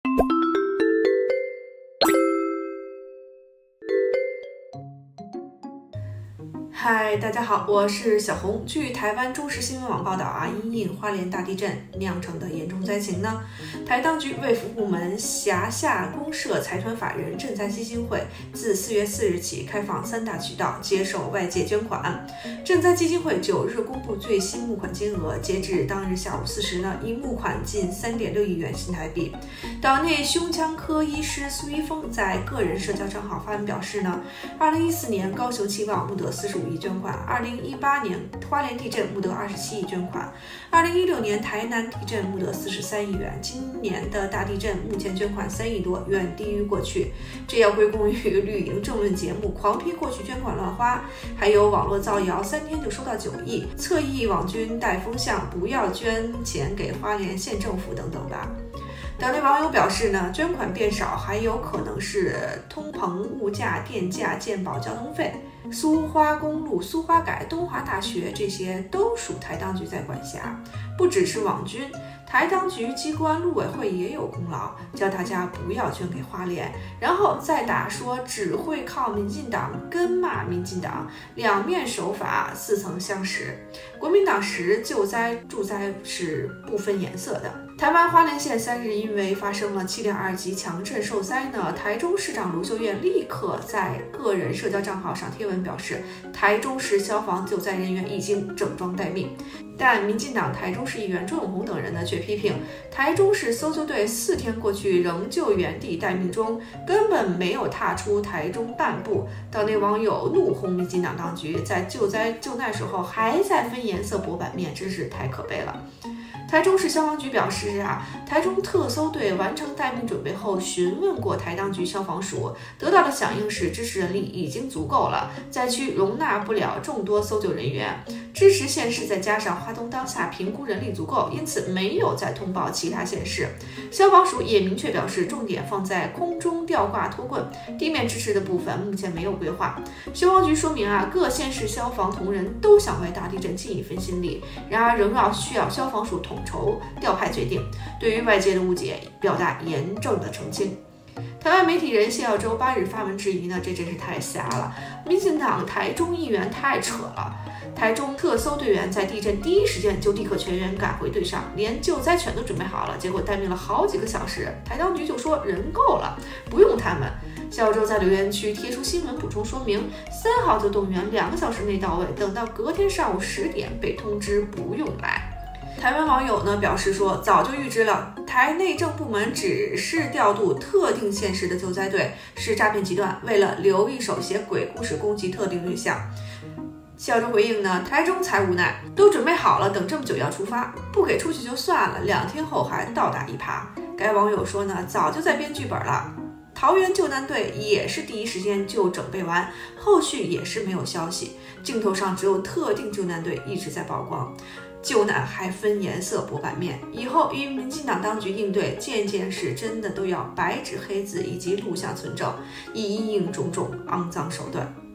嗨，大家好，我是小红。据台湾中时新闻网报道因应花莲大地震酿成的严重灾情呢，台当局卫福部门辖下公社财团法人赈灾基金会自4月4日起开放3大渠道接受外界捐款。赈灾基金会9日公布最新募款金额，截至当日下午4时呢，已募款近3.6亿元新台币。岛内胸腔科医师苏一峰在个人社交账号发文表示呢，2014年高雄期望募得45亿捐款，2018年花莲地震募得27亿捐款，2016年台南地震募得43亿元，今年的大地震目前捐款3亿多，远低于过去。这要归功于绿营政论节目狂批过去捐款乱花，还有网络造谣3天就收到9亿，侧翼网军带风向不要捐钱给花莲县政府等等吧。岛内网友表示呢，捐款变少还有可能是通膨、物价、电价、健保、交通费。苏花公路、苏花改、东华大学这些都属台当局在管辖，不只是网军，台当局机关陆委会也有功劳，叫大家不要捐给花莲，然后再打说只会靠民进党跟骂民进党，两面手法似曾相识。国民党时救灾助灾是不分颜色的。台湾花莲县3日因为发生了7点2级强震受灾呢，台中市长卢秀燕立刻在个人社交账号上贴文表示，台中市消防救灾人员已经整装待命。但民进党台中市议员周永红等人呢，却批评台中市搜救队4天过去仍旧原地待命中，根本没有踏出台中半步。岛内网友怒轰民进党当局在救灾救难时候还在分颜色博版面，真是太可悲了。台中市消防局表示台中特搜队完成待命准备后，询问过台当局消防署，得到的响应是支持人力已经足够了，灾区容纳不了众多搜救人员。支持县市再加上花东当下评估人力足够，因此没有再通报其他县市。消防署也明确表示，重点放在空中吊挂脱棍，地面支持的部分目前没有规划。消防局说明各县市消防同仁都想为大地震尽一份心力，然而仍要需要消防署统筹调派决定，对于外界的误解表达严正的澄清。台湾媒体人谢耀洲8日发文质疑呢，这真是太瞎了，民进党台中议员太扯了。台中特搜队员在地震第一时间就立刻全员赶回队上，连救灾犬都准备好了，结果待命了好几个小时，台当局就说人够了，不用他们。谢耀洲在留言区贴出新闻补充说明，3号就动员2个小时内到位，等到隔天上午10点被通知不用来。台湾网友呢表示说，早就预知了，台内政部门只是调度特定县市的救灾队，是诈骗集团为了留一手写鬼故事攻击特定对象。谢耀洲回应呢，台中才无奈，都准备好了，等这么久要出发，不给出去就算了，2天后还倒打一耙。该网友说呢，早就在编剧本了。桃园救难队也是第一时间就整备完，后续也是没有消息，镜头上只有特定救难队一直在曝光。救难还分颜色博版面，以后与民进党当局应对件事真的都要白纸黑字以及录像存证，以因应种种肮脏手段。